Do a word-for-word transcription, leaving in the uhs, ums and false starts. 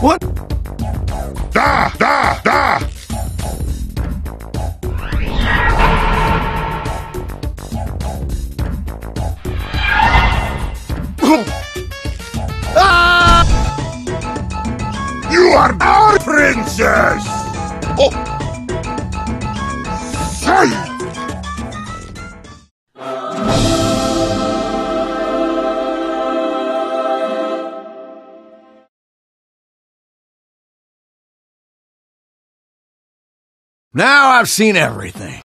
What? Da! Da! Da! Ah! You are our princess! Oh! Say! Now I've seen everything.